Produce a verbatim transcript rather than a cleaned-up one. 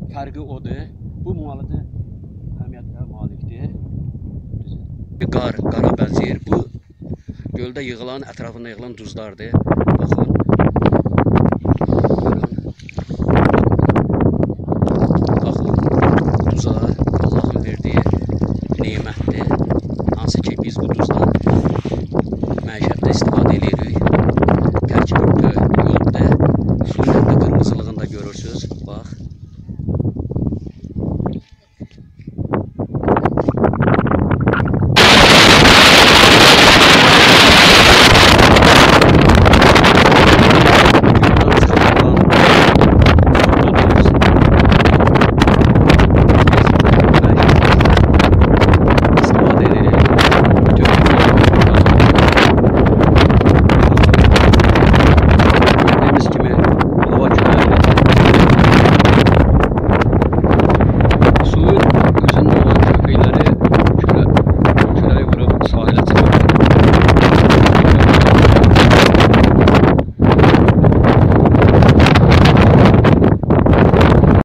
fərqi odur. Bu malıdır, əhəmiyyətə malikdir. Qar, qara bənzəyir. Bu göldə yığılan, ətrafında yığılan duzlardır. Baxın.